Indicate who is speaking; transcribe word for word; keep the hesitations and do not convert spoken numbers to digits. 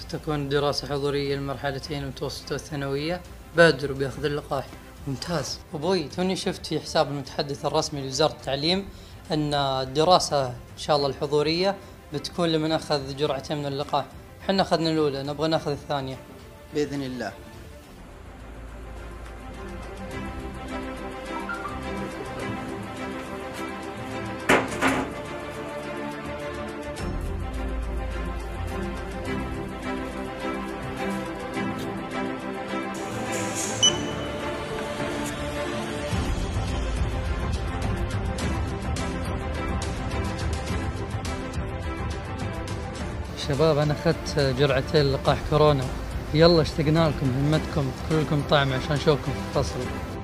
Speaker 1: ستكون الدراسة حضورية المرحلتين المتوسطة والثانوية. بادروا بأخذ اللقاح. ممتاز. أبوي توني شفت في حساب المتحدث الرسمي لوزارة التعليم أن الدراسة إن شاء الله الحضورية بتكون لمن أخذ جرعتين من اللقاح. حنا أخذنا الأولى، نبغى ناخذ الثانية
Speaker 2: بإذن الله.
Speaker 1: شباب أنا أخذت جرعتين لقاح كورونا، يلا اشتقنا لكم، همتكم كلكم طعم عشان نشوفكم في الفصل.